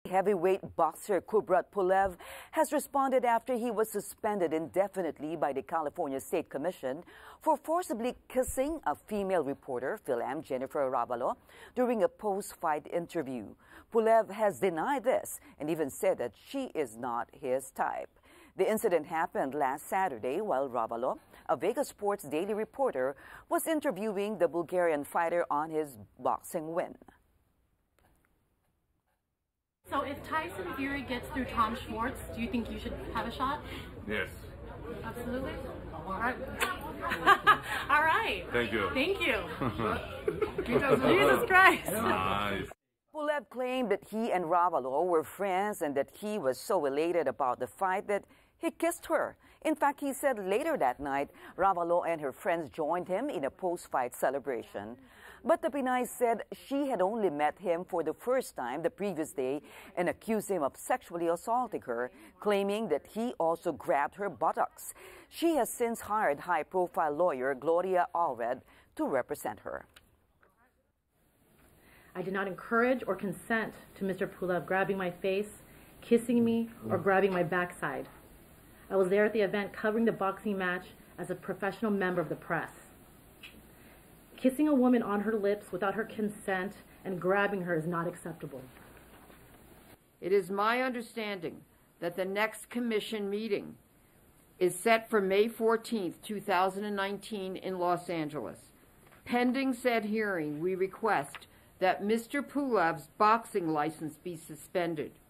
Heavyweight boxer Kubrat Pulev has responded after he was suspended indefinitely by the California State Commission for forcibly kissing a female reporter, Film Jennifer Ravalo, during a post-fight interview. Pulev has denied this and even said that she is not his type. The incident happened last Saturday while Ravalo, a Vegas Sports Daily reporter, was interviewing the Bulgarian fighter on his boxing win. So if Tyson Fury gets through Tom Schwartz, do you think you should have a shot? Yes. Absolutely. All right. All right. Thank you. Thank you. Jesus Christ. Nice. Pulev claimed that he and Ravalo were friends and that he was so elated about the fight that he kissed her. In fact, he said later that night, Ravalo and her friends joined him in a post-fight celebration. But the Pinay said she had only met him for the first time the previous day and accused him of sexually assaulting her, claiming that he also grabbed her buttocks. She has since hired high-profile lawyer Gloria Alred to represent her. I did not encourage or consent to Mr. Pulev grabbing my face, kissing me, or grabbing my backside. I was there at the event covering the boxing match as a professional member of the press. Kissing a woman on her lips without her consent and grabbing her is not acceptable. It is my understanding that the next commission meeting is set for May 14th, 2019 in Los Angeles. Pending said hearing, we request that Mr. Pulev's boxing license be suspended.